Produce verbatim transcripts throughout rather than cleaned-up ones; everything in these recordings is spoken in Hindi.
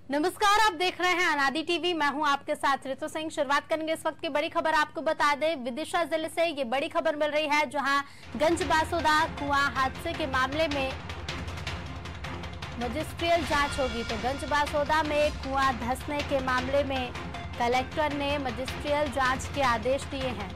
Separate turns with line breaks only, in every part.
नमस्कार, आप देख रहे हैं अनादि टीवी। मैं हूं आपके साथ ऋतु सिंह। शुरुआत करेंगे इस वक्त की बड़ी खबर। आपको बता दें, विदिशा जिले से ये बड़ी खबर मिल रही है, जहां गंजबासोदा कुआं हादसे के मामले में मजिस्ट्रियल जांच होगी। तो गंजबासोदा में कुआं धंसने के मामले में कलेक्टर ने मजिस्ट्रियल जांच के आदेश दिए हैं।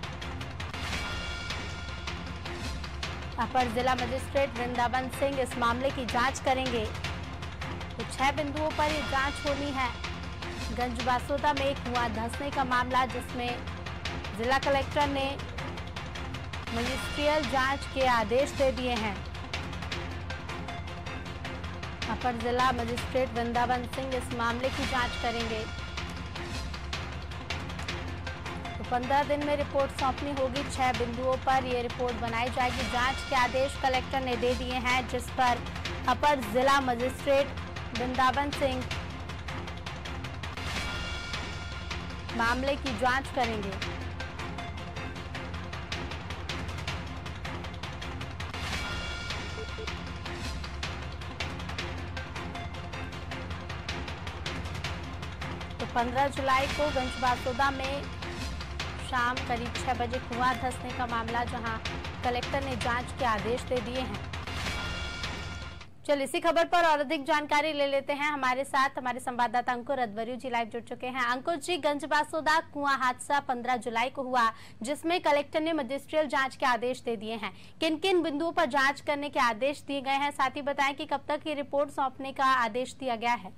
अपर जिला मजिस्ट्रेट वृंदावन सिंह इस मामले की जांच करेंगे। तो छह बिंदुओं पर ये जांच होनी है। गंजबासोदा में कुआं धंसने का मामला, जिसमें जिला कलेक्टर ने मजिस्ट्रियल जांच के आदेश दे दिए हैं। अपर जिला मजिस्ट्रेट वृंदावन सिंह इस मामले की जांच करेंगे। तो पंद्रह दिन में रिपोर्ट सौंपनी होगी। छह बिंदुओं पर यह रिपोर्ट बनाई जाएगी। जांच के आदेश कलेक्टर ने दे दिए हैं, जिस पर अपर जिला मजिस्ट्रेट वृंदावन सिंह मामले की जांच करेंगे। तो पंद्रह जुलाई को गंजबासोदा में शाम करीब छह बजे कुआं धंसने का मामला, जहां कलेक्टर ने जांच के आदेश दे दिए हैं। चल इसी खबर पर और अधिक जानकारी ले लेते हैं। हमारे साथ हमारे संवाददाता अंकुर अदवरियो जी लाइव जुड़ चुके हैं। अंकुर जी, गंजबासोदा कुआं हादसा पंद्रह जुलाई को हुआ, जिसमें कलेक्टर ने मजिस्ट्रियल जांच के आदेश दे दिए हैं। किन किन बिंदुओं पर जांच करने के आदेश दिए गए हैं, साथ ही बताएं कि कब तक ये रिपोर्ट सौंपने का आदेश दिया गया है।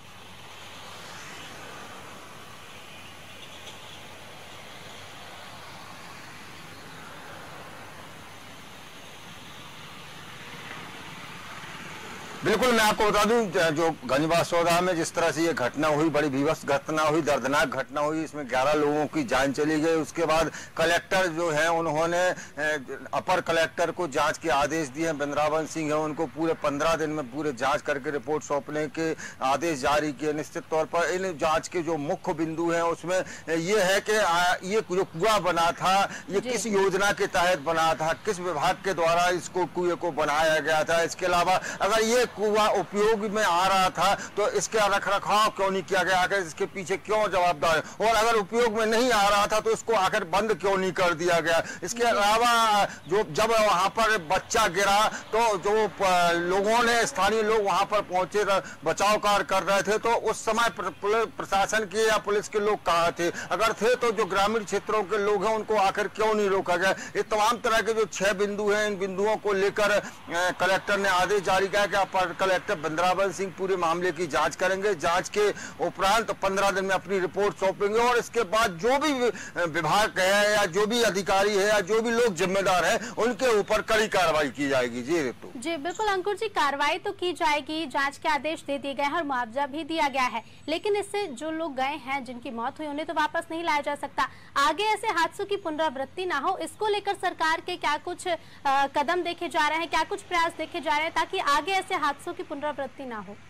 बिल्कुल, मैं आपको बता दूं, जो गंजबासोदा में जिस तरह से ये घटना हुई, बड़ी भीभत्स घटना हुई, दर्दनाक घटना हुई। इसमें ग्यारह लोगों की जान चली गई। उसके बाद कलेक्टर जो है, उन्होंने अपर कलेक्टर को जांच के आदेश दिए हैं। वृंदावन सिंह है, उनको पूरे पंद्रह दिन में पूरे जांच करके रिपोर्ट सौंपने के आदेश जारी किए। निश्चित तौर पर इन जांच के जो मुख्य बिंदु हैं, उसमें ये है कि ये जो कुआं बना था, ये किस योजना के तहत बना था, किस विभाग के द्वारा इसको कुएं को बनाया गया था। इसके अलावा अगर ये कुआं उपयोग में आ रहा था तो इसका रख रखाव क्यों नहीं किया गया, आखिर इसके पीछे क्यों जवाबदार है, और अगर उपयोग में नहीं आ रहा था तो इसको आखिर बंद क्यों नहीं कर दिया गया। इसके अलावा जो जब वहां पर बच्चा गिरा तो जो लोगों ने, स्थानीय लोग वहां पर पहुंचे, बचाव कार्य कर रहे थे, तो उस समय प्रशासन के या पुलिस के लोग कहाँ थे, अगर थे तो जो ग्रामीण क्षेत्रों के लोग हैं उनको आखिर क्यों नहीं रोका गया। ये तमाम तरह के जो छह बिंदु हैं, इन बिंदुओं को लेकर कलेक्टर ने आदेश जारी किया कि कलेक्टर वृंदावन सिंह पूरे मामले की जांच करेंगे। जांच के उपरांत पंद्रह दिन में अपनी रिपोर्ट सौंपेंगे, और इसके बाद जो भी विभाग है या जो भी अधिकारी है या जो भी लोग जिम्मेदार हैं, उनके ऊपर कड़ी कार्रवाई की जाएगी। जी ऋतु
जी बिल्कुल अंकुर जी, कार्रवाई तो की जाएगी। जांच के आदेश दे दिए गए हैं और मुआवजा भी दिया गया है, लेकिन इससे जो लोग गए हैं, जिनकी मौत हुई, उन्हें तो वापस नहीं लाया जा सकता। आगे ऐसे हादसों की पुनरावृत्ति ना हो, इसको लेकर सरकार के क्या कुछ आ, कदम देखे जा रहे हैं, क्या कुछ प्रयास देखे जा रहे हैं, ताकि आगे ऐसे हादसों की पुनरावृत्ति ना हो।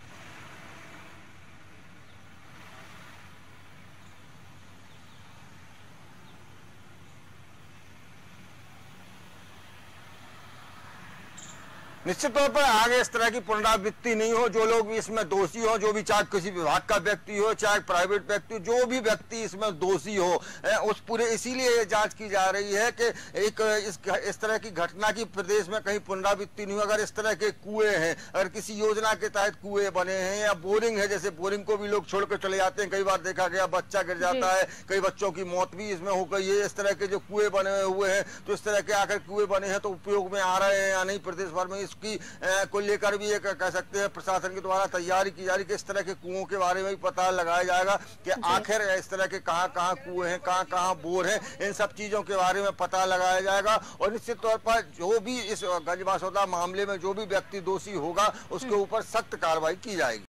निश्चित तौर पर आगे इस तरह की पुनरावृत्ति नहीं हो। जो लोग इसमें दोषी हो, जो भी, चाहे किसी विभाग का व्यक्ति हो, चाहे प्राइवेट व्यक्ति हो, जो भी व्यक्ति इसमें दोषी हो, उस पूरे, इसीलिए ये जांच की जा रही है कि एक इस, इस तरह की घटना की प्रदेश में कहीं पुनरावृत्ति नहीं हो। अगर इस तरह के कुएं हैं, अगर किसी योजना के तहत कुएं बने हैं, या बोरिंग है, जैसे बोरिंग को भी लोग छोड़कर चले जाते हैं, कई बार देखा गया बच्चा गिर जाता है, कई बच्चों की मौत भी इसमें हो गई है। इस तरह के जो कुएं बने हुए हैं, तो इस तरह के आकर कुएं बने हैं तो उपयोग में आ रहे हैं या नहीं, प्रदेश भर में की को लेकर भी एक कह सकते हैं प्रशासन के द्वारा तैयारी की जा रही है कि इस तरह के कुओं के बारे में भी पता लगाया जाएगा कि आखिर इस तरह के कहां कहां कुएं हैं, कहां कहां बोर हैं, इन सब चीजों के बारे में पता लगाया जाएगा। और निश्चित तौर पर जो भी इस गंजबासोदा मामले में जो भी व्यक्ति दोषी होगा, उसके ऊपर सख्त कार्रवाई की जाएगी।